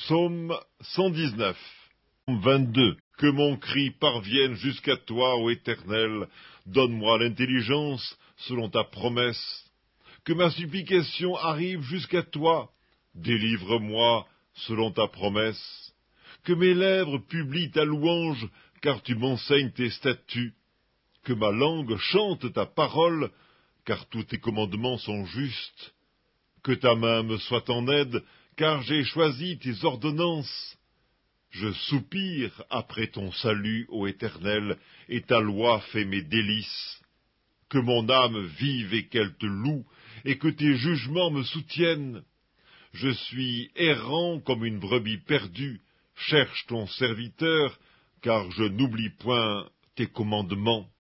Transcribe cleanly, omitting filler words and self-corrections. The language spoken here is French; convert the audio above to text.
Psaume 119. 22. Que mon cri parvienne jusqu'à toi, ô Éternel, donne-moi l'intelligence selon ta promesse. Que ma supplication arrive jusqu'à toi, délivre-moi selon ta promesse. Que mes lèvres publient ta louange, car tu m'enseignes tes statuts. Que ma langue chante ta parole, car tous tes commandements sont justes. Que ta main me soit en aide, car j'ai choisi tes ordonnances. Je soupire après ton salut, ô Éternel, et ta loi fait mes délices. Que mon âme vive et qu'elle te loue, et que tes jugements me soutiennent. Je suis errant comme une brebis perdue, cherche ton serviteur, car je n'oublie point tes commandements.